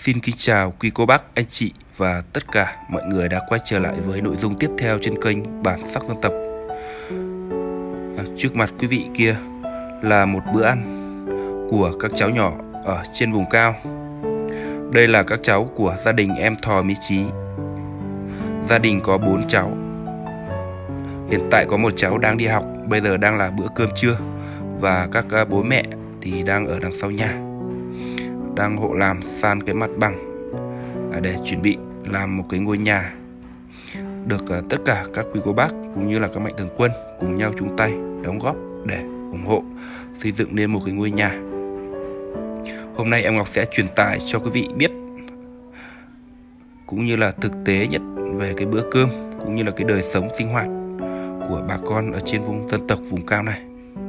Xin kính chào quý cô bác, anh chị và tất cả mọi người đã quay trở lại với nội dung tiếp theo trên kênh Bản Sắc Dân Tộc. Trước mặt quý vị kia là một bữa ăn của các cháu nhỏ ở trên vùng cao. Đây là các cháu của gia đình em Thò Mỹ Chí. Gia đình có 4 cháu. Hiện tại có một cháu đang đi học, bây giờ đang là bữa cơm trưa. Và các bố mẹ thì đang ở đằng sau nhà, đang hộ làm san cái mặt bằng để chuẩn bị làm một cái ngôi nhà được tất cả các quý cô bác cũng như là các mạnh thường quân cùng nhau chung tay đóng góp để ủng hộ xây dựng nên một cái ngôi nhà. Hôm nay em Ngọc sẽ truyền tải cho quý vị biết cũng như là thực tế nhất về cái bữa cơm cũng như là cái đời sống sinh hoạt của bà con ở trên vùng dân tộc vùng cao này.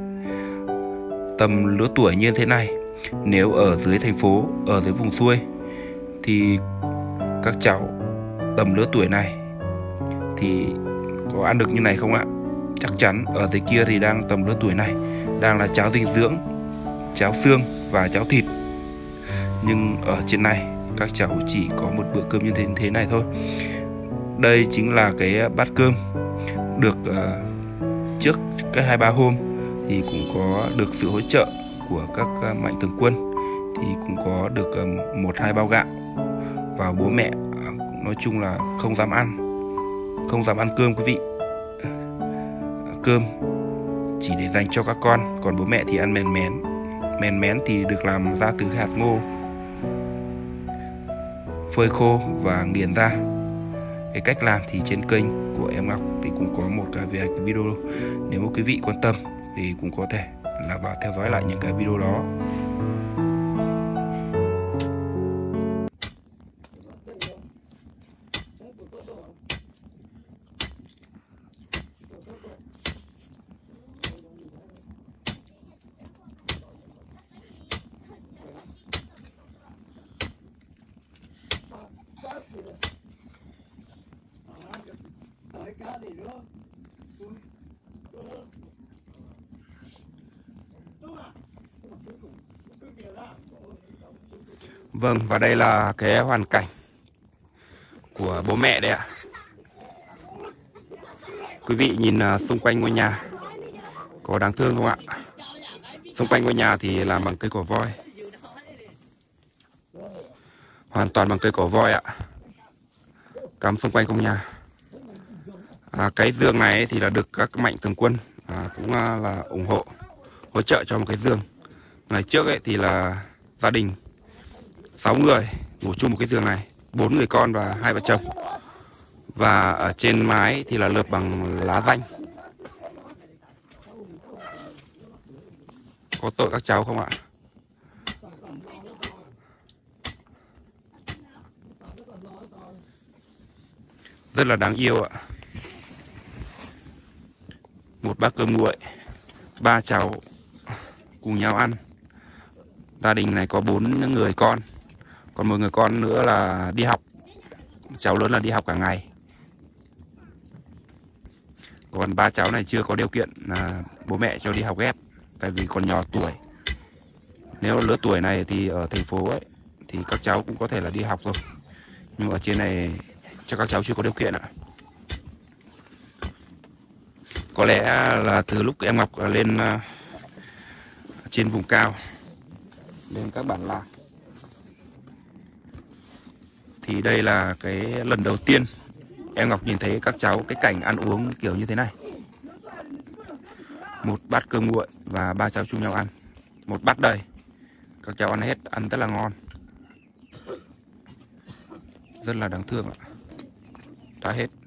Tầm lứa tuổi như thế này, nếu ở dưới thành phố, ở dưới vùng xuôi thì các cháu tầm lứa tuổi này thì có ăn được như này không ạ? Chắc chắn ở dưới kia thì đang tầm lứa tuổi này đang là cháo dinh dưỡng, cháo xương và cháo thịt. Nhưng ở trên này các cháu chỉ có một bữa cơm như thế này thôi. Đây chính là cái bát cơm được trước cái 2-3 hôm thì cũng có được sự hỗ trợ của các mạnh thường quân, thì cũng có được 1-2 bao gạo. Và bố mẹ nói chung là không dám ăn cơm quý vị. Cơm chỉ để dành cho các con, còn bố mẹ thì ăn mèn mén. Mèn mén thì được làm ra từ hạt ngô phơi khô và nghiền ra. Cái cách làm thì trên kênh của em Ngọc thì cũng có một cái video, nếu mà quý vị quan tâm thì cũng có thể là vào theo dõi lại những cái video đó. Vâng, và đây là cái hoàn cảnh của bố mẹ đây ạ. Quý vị nhìn xung quanh ngôi nhà có đáng thương không ạ? Xung quanh ngôi nhà thì làm bằng cây cỏ voi, hoàn toàn bằng cây cỏ voi ạ, cắm xung quanh ngôi nhà. Cái giường này thì là được các mạnh thường quân cũng là ủng hộ, hỗ trợ cho một cái giường. Ngày trước ấy thì là gia đình 6 người ngủ chung một cái giường này, 4 người con và 2 vợ chồng. Và ở trên mái thì là lợp bằng lá ranh. Có tội các cháu không ạ? Rất là đáng yêu ạ. Một bát cơm nguội, 3 cháu cùng nhau ăn. Gia đình này có 4 người con, còn 1 người con nữa là đi học. Cháu lớn là đi học cả ngày. Còn 3 cháu này chưa có điều kiện là bố mẹ cho đi học ghép, tại vì còn nhỏ tuổi. Nếu lứa tuổi này thì ở thành phố ấy thì các cháu cũng có thể là đi học rồi, nhưng ở trên này cho các cháu chưa có điều kiện ạ. Có lẽ là từ lúc em Ngọc lên trên vùng cao, lên các bản làng, thì đây là cái lần đầu tiên em Ngọc nhìn thấy các cháu cái cảnh ăn uống kiểu như thế này. Một bát cơm nguội và 3 cháu chung nhau ăn, một bát đầy, các cháu ăn hết, ăn rất là ngon, rất là đáng thương ạ. Đã hết.